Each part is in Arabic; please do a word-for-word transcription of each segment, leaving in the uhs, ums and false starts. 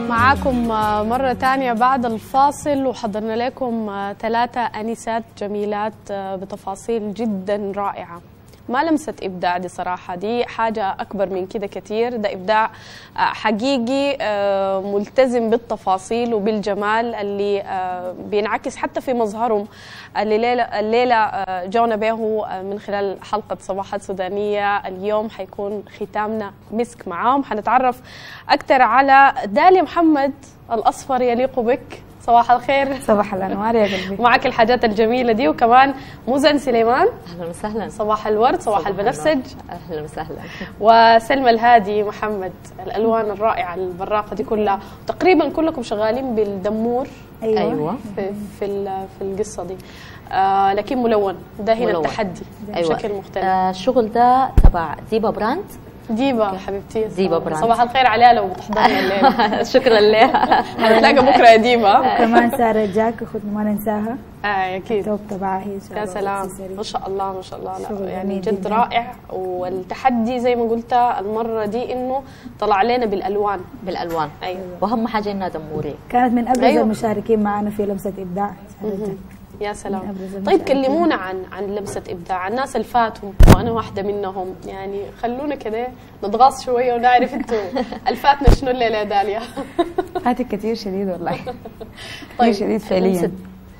معاكم مرة تانية بعد الفاصل، وحضرنا لكم ثلاثة أنسات جميلات بتفاصيل جدا رائعة. ما لمسة إبداع دي صراحة، دي حاجة أكبر من كده كتير. ده إبداع حقيقي ملتزم بالتفاصيل وبالجمال اللي بينعكس حتى في مظهرهم. الليلة, الليلة جونا به من خلال حلقة صباحات سودانية. اليوم حيكون ختامنا مسك معاهم. حنتعرف أكثر على داليا محمد، الأصفر يليق بك. صباح الخير. صباح الانوار يا قلبي. معك الحاجات الجميله دي، وكمان موزن سليمان. اهلا وسهلا. صباح الورد، صباح, صباح البنفسج. اهلا وسهلا. وسلمى الهادي محمد، الالوان الرائعه البراقه دي كلها. تقريبا كلكم شغالين بالدمور. ايوه, أيوة. في في في القصه دي. آه لكن ملون، ده هنا ملون. التحدي أيوة. بشكل مختلف. آه الشغل ده تبع ديبا براند. ديبا حبيبتي. ديبا براند. صباح الخير عليها لو بتحضرنا الليله. شكرا لها. هنتلاقى بكره يا ديبا. وكمان ساره جاك اخت ما ننساها. اه اكيد. التوب تبعها هي. يا سلام ما شاء الله ما شاء الله. لا يعني جد جداً. رائع. والتحدي زي ما قلت المره دي انه طلع علينا بالالوان. بالالوان ايوه. واهم حاجه انها دموريه. كانت من ابرز أيوة. المشاركين معنا في لمسه ابداع. يا سلام. طيب كلمونا عن عن لمسه ابداع، الناس اللي فاتوا وانا واحده منهم، يعني خلونا كده نتغاص شويه ونعرف انتوا الفاتنا شنو الليله يا داليا. فاتك كثير شديد والله. طيب كثير شديد فعليا.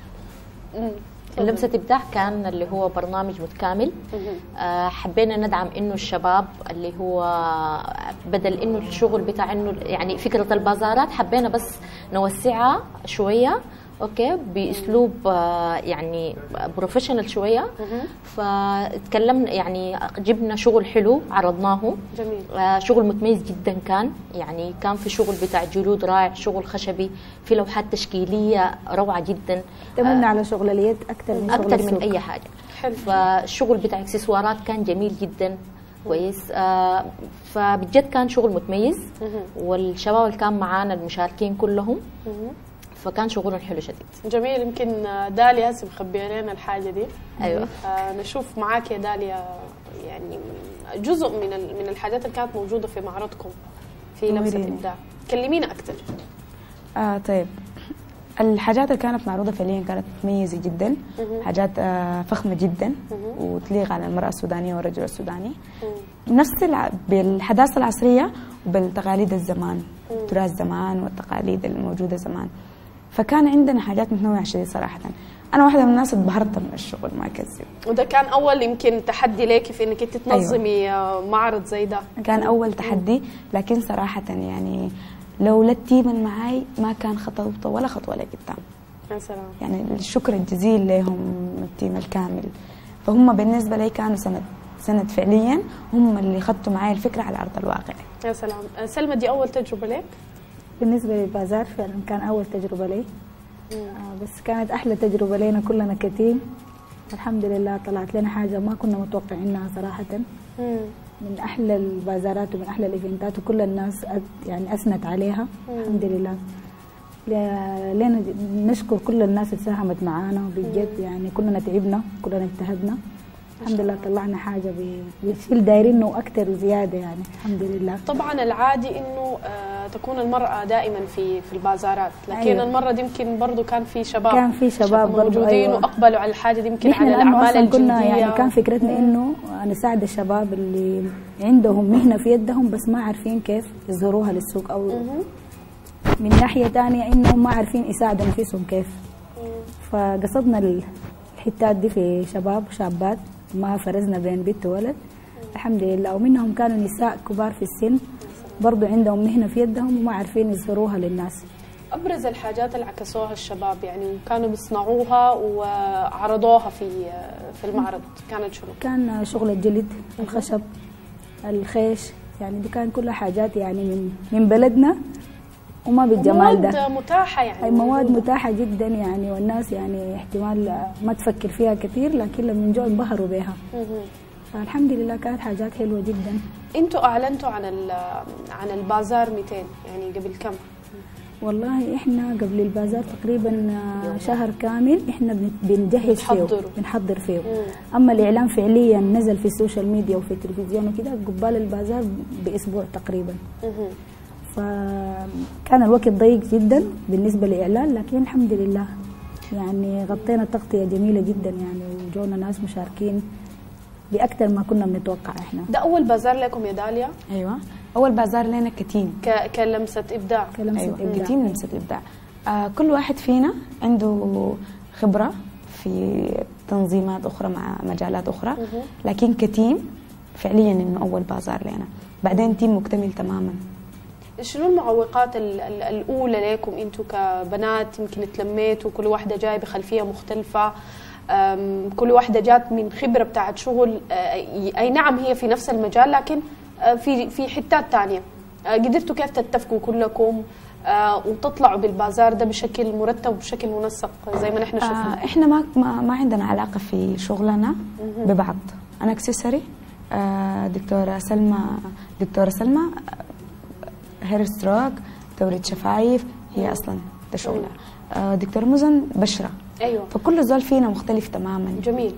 لمسة إبداع كان اللي هو برنامج متكامل. آه حبينا ندعم إنه الشباب اللي هو بدل إنه الشغل بتاع إنه يعني فكرة البازارات حبينا بس نوسعها شوية، اوكي، باسلوب يعني بروفيشنال شويه. فتكلمنا يعني جبنا شغل حلو عرضناه. جميل. شغل متميز جدا كان، يعني كان في شغل بتاع جلود رائع، شغل خشبي، في لوحات تشكيليه روعه جدا. اعتمدنا على شغل اليد اكثر من اكثر من اي حاجه. حلو. فالشغل بتاع اكسسوارات كان جميل جدا كويس. آه فبجد كان شغل متميز. والشباب اللي كان معانا المشاركين كلهم فكان شغلهم حلو شديد. جميل. يمكن داليا هسه مخبيه لنا الحاجه دي. ايوه. آه نشوف معاك يا داليا يعني جزء من من الحاجات اللي كانت موجوده في معرضكم في لمسه ابداع. كلمينا اكثر. آه طيب، الحاجات اللي كانت معروضه فعليا كانت مميزه جدا. مم. حاجات آه فخمه جدا. مم. وتليق على المراه السودانيه والرجل السوداني. مم. نفس الع... بالحداثه العصريه وبالتقاليد الزمان، تراث زمان والتقاليد الموجوده زمان. فكان عندنا حاجات متنوعه شديد صراحه. انا واحده من الناس اتبهرت من الشغل ما اكذب. وده كان اول يمكن تحدي ليكي في انك انت تنظمي أيوة. معرض زي ده. كان اول تحدي، لكن صراحه يعني لولا التيم اللي معاي ما كان خطوه ولا خطوه لقدام. يا سلام. يعني الشكر الجزيل لهم التيم الكامل. فهم بالنسبه لي كانوا سند سند فعليا، هم اللي خدوا معي الفكره على ارض الواقع. يا سلام. سلمى دي اول تجربه لك؟ بالنسبه للبازار فعلا كان اول تجربه لي. آه بس كانت احلى تجربه لنا كلنا كتيم. الحمد لله طلعت لنا حاجه ما كنا متوقعينها صراحه. مم. من احلى البازارات ومن احلى الايفنتات، وكل الناس يعني اثنت عليها. مم. الحمد لله. لنا نشكر كل الناس اللي ساهمت معانا بجد. يعني كلنا تعبنا كلنا اجتهدنا. الحمد لله طلعنا حاجه بالشيء اللي دايرينه واكثر وزياده يعني. الحمد لله. طبعا العادي انه آه تكون المراه دائما في في البازارات، لكن أيوة. المره دي يمكن برضه كان في شباب كان في شباب موجودين. أيوة. واقبلوا على الحاجه دي يمكن على الاعمال الجلديه. كنا يعني كان فكرتنا انه نساعد الشباب اللي عندهم مهنه في يدهم بس ما عارفين كيف يظهروها للسوق، او مم. من ناحيه ثانيه انهم ما عارفين يساعدوا نفسهم كيف. مم. فقصدنا الحتات دي في شباب وشابات، ما فرزنا بين بنت وولد. الحمد لله. ومنهم كانوا نساء كبار في السن برضو عندهم مهنه في يدهم وما عارفين يظهروها للناس. ابرز الحاجات اللي عكسوها الشباب يعني كانوا بيصنعوها وعرضوها في في المعرض كانت شنو؟ كان شغل الجلد، الخشب، الخيش، يعني دي كان كلها حاجات يعني من من بلدنا وما بالجمال ده. مواد متاحه يعني. اي مواد متاحه جدا يعني، والناس يعني احتمال ما تفكر فيها كثير لكن لما جو انبهروا بها. فالحمد لله كانت حاجات حلوه جدا. انتوا اعلنتوا عن عن البازار مئتين يعني قبل كم؟ والله احنا قبل البازار تقريبا شهر كامل احنا بنجهز فيه بنحضر فيه. مم. اما الاعلان فعليا نزل في السوشيال ميديا وفي التلفزيون وكده قبال البازار باسبوع تقريبا. مم. فكان الوقت ضيق جدا بالنسبه للاعلان، لكن الحمد لله يعني غطينا تغطيه جميله جدا يعني، وجونا ناس مشاركين باكثر ما كنا بنتوقع احنا. ده اول بازار لكم يا داليا؟ ايوه اول بازار لنا كتيم، ك... كلمسه ابداع. كلمسه أيوة. ابداع. كتيم لمسه ابداع. آه كل واحد فينا عنده خبره في تنظيمات اخرى مع مجالات اخرى، لكن كتيم فعليا انه اول بازار لنا، بعدين تيم مكتمل تماما. شنو المعوقات ال... ال... الاولى لكم انتم كبنات؟ يمكن تلميتوا كل واحده جايه بخلفيه مختلفه، كل واحدة جات من خبرة بتاعت شغل، أي نعم هي في نفس المجال لكن في في حتات تانية. قدرتوا كيف تتفقوا كلكم وتطلعوا بالبازار ده بشكل مرتب وبشكل منسق زي ما نحن شفنا؟ آه احنا ما ما, ما عندنا علاقة في شغلنا ببعض. أنا اكسسوري، آه دكتورة سلمى دكتورة سلمى هير ستروك، دورة شفايف، هي أصلا ده شغلها. آه دكتور مزن بشرة. ايوه. فكل زول فينا مختلف تماما. جميل.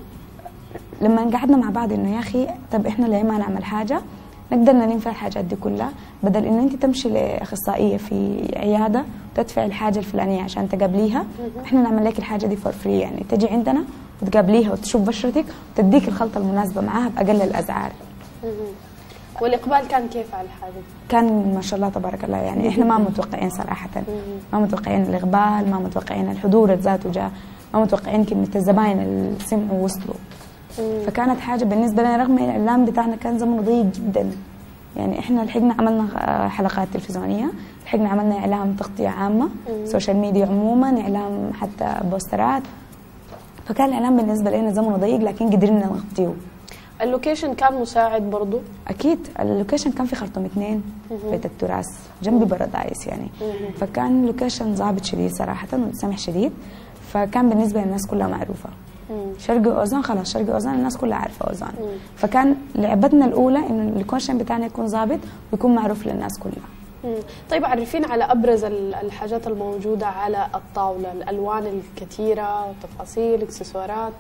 لما قعدنا مع بعض انه يا اخي طب احنا ليه ما نعمل حاجه نقدر ننفع الحاجات دي كلها، بدل انه انت تمشي لاخصائيه في عياده وتدفع الحاجه الفلانيه عشان تقابليها، احنا نعمل لك الحاجه دي فور فري، يعني تجي عندنا وتقابليها وتشوف بشرتك وتديك الخلطه المناسبه معاها باقل الاسعار. والاقبال كان كيف على الحاجه؟ كان ما شاء الله تبارك الله، يعني احنا ما متوقعين صراحه، ما متوقعين الاقبال، ما متوقعين الحضور ذاته جاء، ما متوقعين كميه الزباين اللي سمعوا ووصلوا. فكانت حاجه بالنسبه لنا، رغم الاعلان بتاعنا كان زمنه ضيق جدا، يعني احنا لحقنا عملنا حلقات تلفزيونيه، لحقنا عملنا اعلام تغطيه عامه، سوشيال ميديا عموما، اعلام حتى بوسترات، فكان الاعلام بالنسبه لنا زمنه ضيق لكن قدرنا نغطيه. اللوكيشن كان مساعد برضو؟ اكيد اللوكيشن كان في خرطوم اثنين، بيت التراث جنب بارادايس يعني، فكان لوكيشن ظابط شديد صراحه وسمح شديد، فكان بالنسبه للناس كلها معروفه. شرق اوزان خلاص، شرق اوزان الناس كلها عارفه اوزان، فكان لعبتنا الاولى انه اللوكيشن بتاعنا يكون ظابط ويكون معروف للناس كلها. طيب عرفين على ابرز الحاجات الموجوده على الطاوله، الالوان الكثيره، تفاصيل، اكسسوارات.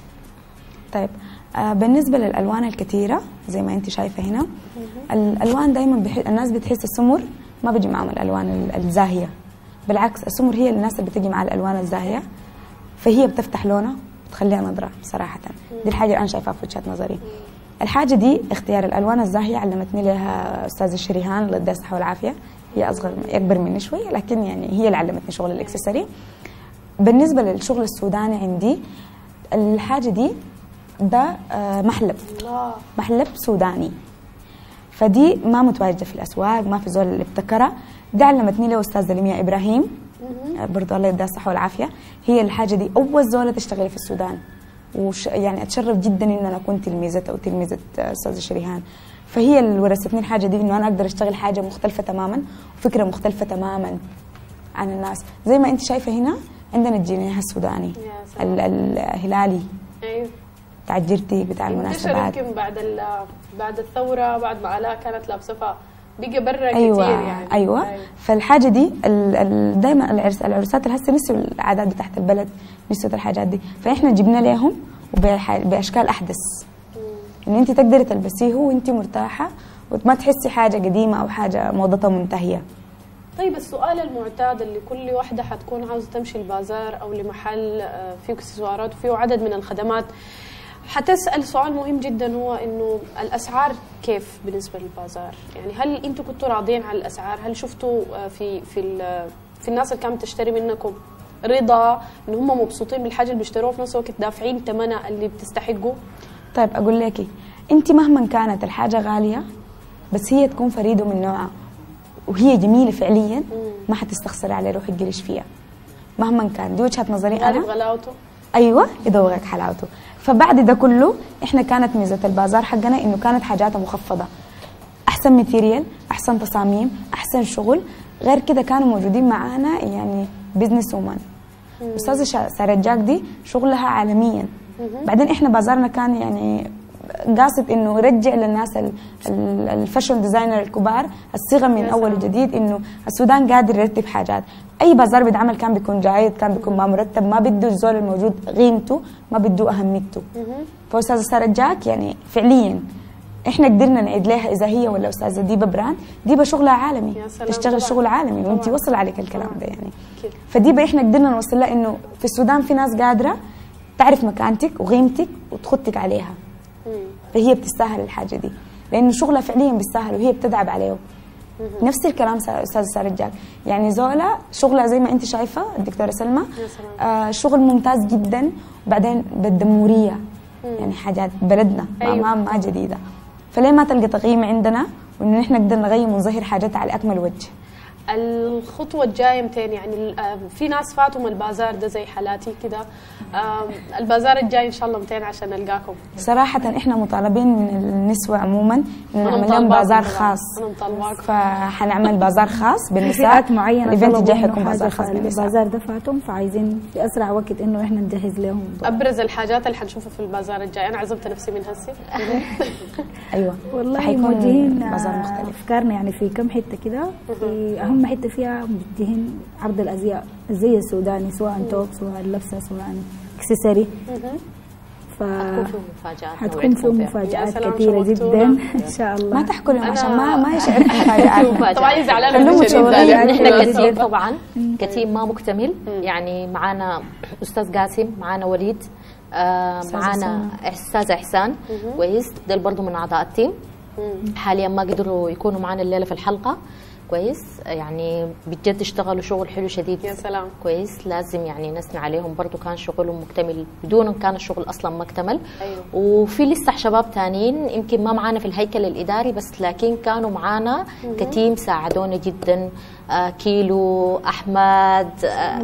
طيب آه بالنسبه للالوان الكثيره زي ما انت شايفه هنا، الالوان دائما بح... الناس بتحس السمر ما بيجي معهم الالوان الزاهيه، بالعكس السمر هي الناس اللي بتجي مع الالوان الزاهيه، فهي بتفتح لونها وتخليها نظره صراحه. دي الحاجه انا شايفاها في وجهه نظري. الحاجه دي اختيار الالوان الزاهيه علمتني لها استاذه شريهان الله يديها الصحه والعافيه، هي اصغر اكبر مني شويه لكن يعني هي اللي علمتني شغل الاكسسوري. بالنسبه للشغل السوداني عندي الحاجه دي ده محلب، محلب سوداني، فدي ما متواجده في الاسواق، ما في زول اللي ابتكرها، دي علمتني له استاذه لمياء ابراهيم برضه الله يديها الصحه والعافيه، هي الحاجه دي اول زوله تشتغلي في السودان، وش يعني اتشرف جدا ان انا اكون تلميذتها او تلميذه استاذه شريهان، فهي اللي ورثتني الحاجه دي انه انا اقدر اشتغل حاجه مختلفه تماما وفكره مختلفه تماما عن الناس. زي ما انت شايفه هنا عندنا الجنيه السوداني الهلالي، ايوه بتاع الجرتي بتاع المناسبات، يمكن بعد بعد الثوره بعد ما الاء كانت لابسه بقى برا أيوة كتير يعني. ايوه أيوة. فالحاجه دي دائما العرس العرسات اللي هسه نسوا العادات بتاعت البلد، نسوا الحاجات دي، فاحنا جبنا لهم باشكال احدث ان انت تقدري تلبسيه وانت مرتاحه وما تحسي حاجه قديمه او حاجه موضتها منتهيه. طيب السؤال المعتاد اللي كل واحده حتكون عاوزه تمشي البازار او لمحل فيه اكسسوارات وفيه عدد من الخدمات حتسأل سؤال مهم جدا، هو انه الاسعار كيف بالنسبه للبازار؟ يعني هل انتم كنتوا راضيين على الاسعار؟ هل شفتوا في في في الناس اللي كانت تشتري منكم رضا ان هم مبسوطين بالحاجه اللي بيشتروها في نفس الوقت دافعين ثمنها اللي بتستحقوا؟ طيب اقول لك انت مهما كانت الحاجه غاليه بس هي تكون فريده من نوعها وهي جميله فعليا ما حتستخسري على روحك قريش فيها مهما كان، دي وجهه نظري انا. غلاوته ايوه يدوقك حلاوته. فبعد ده كله احنا كانت ميزه البازار حقنا انه كانت حاجاتها مخفضه، احسن ماتيريال، احسن تصاميم، احسن شغل. غير كده كانوا موجودين معانا يعني بزنس وومن. استاذه ساره جاك دي شغلها عالميا. بعدين احنا بازارنا كان يعني قاصد انه يرجع للناس الفاشن ديزاينر الكبار الصيغه من اول وجديد، انه السودان قادر يرتب حاجات. اي بازار بيتعمل كان بيكون جايد، كان بيكون ما مرتب، ما بده الزول الموجود قيمته، ما بده اهميته. فاستاذه ساره جاك يعني فعليا احنا قدرنا نعيد لها اذا هي ولا استاذه ديبا براند. ديبا شغلها عالمي، تشتغل شغل عالمي وانت وصل عليك الكلام ده يعني. فديبا احنا قدرنا نوصل لها انه في السودان في ناس قادره تعرف مكانتك وقيمتك وتخطك عليها. فهي بتستاهل الحاجه دي لانه شغلها فعليا بيستاهل وهي بتتعب عليه. نفس الكلام استاذه ساره الجاك، يعني زولا شغلها زي ما انت شايفه الدكتوره سلمى، آه شغل ممتاز جدا. وبعدين بالدموريه يعني حاجات بلدنا أيوة. ما ما جديده. فليه ما تلقى تقييم عندنا وانه نحن نقدر نغير ونظهر حاجاتها على اكمل وجه. الخطوه الجايه متين يعني في ناس فاتهم البازار ده زي حالاتي كده، البازار الجاي ان شاء الله متين عشان نلقاكم. صراحه احنا مطالبين من النسوه عموما انه نعمل لهم بازار خاص. انا مطالباكم. فحنعمل بازار خاص بالنساء. فئات معينه الايفنت الجاي حيكون بازار خاص بالنساء. البازار ده فاتهم فعايزين في اسرع وقت انه احنا نجهز لهم. ابرز الحاجات اللي حنشوفها في البازار الجاي، انا عزمت نفسي من هسه. ايوه والله موجهين بازار مختلف. افكارنا يعني في كم حته كده، في اهم حته فيها موجهين عرض الازياء، الزي السوداني سواء توب سواء اللبسه سواء اكسسوري. ف حتكون في مفاجآت حتكون في مفاجآت كثيرة جدا ان شاء الله. ما تحكوا لهم عشان ما ما يشعر مفاجآت. طبعا زعلانة نحن كثير طبعا كتيم ما مكتمل، يعني معنا استاذ قاسم، معنا وليد، آه معنا استاذ احسان كويس، دول برضه من اعضاء التيم. حاليا ما قدروا يكونوا معنا الليله في الحلقه كويس، يعني بجد اشتغلوا شغل حلو شديد. يا سلام. كويس، لازم يعني نثني عليهم، برضو كان شغلهم مكتمل، بدونهم كان الشغل اصلا ما اكتمل. أيوه. وفي لسه شباب ثانيين يمكن ما معانا في الهيكل الاداري بس لكن كانوا معانا كتيم ساعدونا جدا. آه كيلو، احمد، آه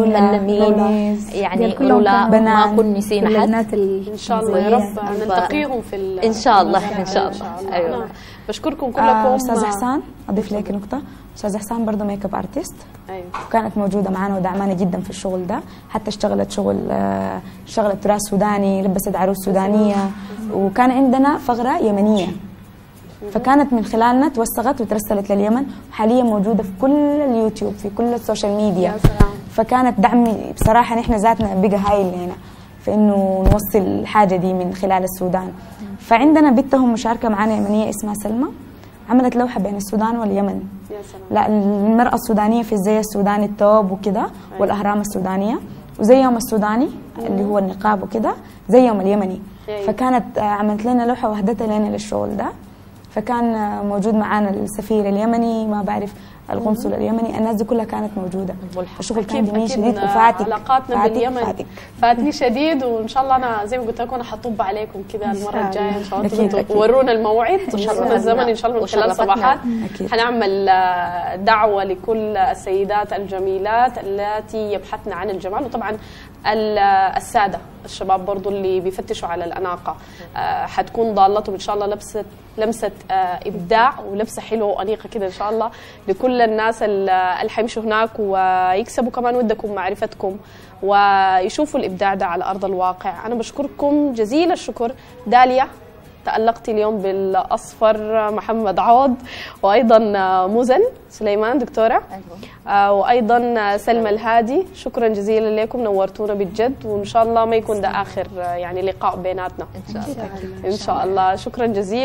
اللمين، يعني رولا ما كنا نسينا حد. ان شاء الله يا رب نلتقيهم في ان شاء الله ان شاء الله. ايوه بشكركم كلكم. آه استاذ احسان اضيف لك نقطه، استاذ احسان برضه ميك اب ارتست. ايوه وكانت موجوده معنا ودعمانا جدا في الشغل ده، حتى اشتغلت شغل آه اشتغلت تراث سوداني، لبست عروس سودانيه، وكان عندنا فقره يمنيه فكانت من خلالنا توثقت وترسلت لليمن، وحاليا موجوده في كل اليوتيوب في كل السوشيال ميديا. يا سلام. فكانت دعم بصراحه نحن ذاتنا بقى هايل هنا في انه نوصل الحاجه دي من خلال السودان. فعندنا بنتهم مشاركه معنا يمنيه اسمها سلمى، عملت لوحه بين السودان واليمن. يا سلام. لا المراه السودانيه في الزي السوداني التوب وكده، والاهرام السودانيه، وزيهم السوداني اللي هو النقاب وكده زيهم اليمني. فكانت عملت لنا لوحه وهدتها لنا للشغل ده. فكان موجود معانا السفير اليمني، ما بعرف القنصل اليمني، الناس دي كلها كانت موجوده. الشغل كان جميل شديد وفاتك علاقاتنا فاتك باليمن فاتك. فاتني شديد، وان شاء الله انا زي ما قلت لكم انا حطب عليكم كده المره الجايه ان شاء الله. ورونا الموعد وشرفنا الزمن ان شاء الله من خلال صباحات. حنعمل دعوه لكل السيدات الجميلات التي يبحثن عن الجمال، وطبعا الساده الشباب برضو اللي بيفتشوا على الاناقه. حتكون ضالتهم ان شاء الله لبسه لمسه ابداع ولبسه حلوه وانيقه كده ان شاء الله لكل الناس اللي حيمشوا هناك ويكسبوا كمان ودكم معرفتكم ويشوفوا الابداع ده على ارض الواقع. انا بشكركم جزيل الشكر. داليا تألقتي اليوم بالاصفر، محمد عوض، وايضا مزن سليمان دكتوره، أيوة. وايضا سلمى الهادي، شكرا جزيلا لكم، نورتونا بجد، وان شاء الله ما يكون ده اخر يعني لقاء بيناتنا ان شاء الله. ان شاء الله. شكرا جزيلا.